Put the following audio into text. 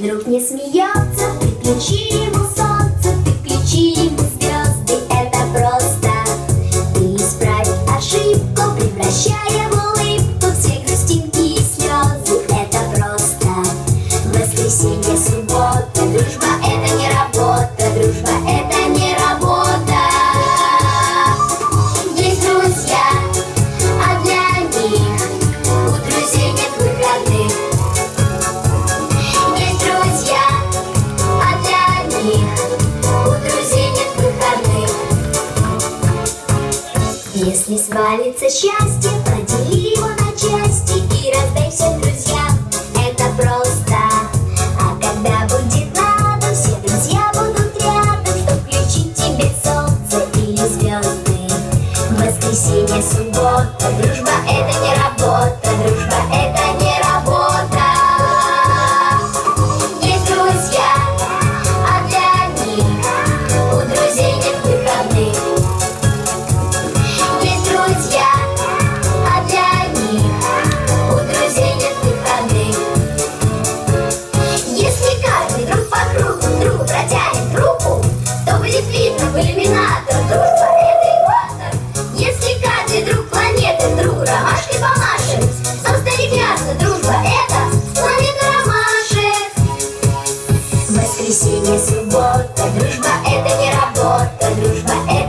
друг не смеется, ты включи ему солнце, ты включи ему звезды. Это просто. Ты исправь ошибку, превращая в улыбку все грустинки и слезы. Это просто. Воскресенье, суббота, дружба — это не работа, дружба — это не работа. Есть друзья, а для них у друзей нет выходных. Есть друзья, а для них у друзей нет выходных. Если свалится счастье, подели его на части и раздай всем друзьям. Это просто. А когда будет надо, все друзья будут рядом, чтоб включить тебе солнце или звезды. Воскресенье, суббота, дружба — это не работа, дружба — это не работа. Есть друзья, а для них у друзей нет выходных. Есть друзья, а для них у друзей нет выходных. Если каждый друг по кругу другу протянет руку, то будет видно в иллюминатор. Дружба — это экватор. Если каждый друг планеты другу ромашкой помашет, то станет ясно, дружба — это планета ромашек. Воскресенье, суббота, дружба — это не работа, дружба — это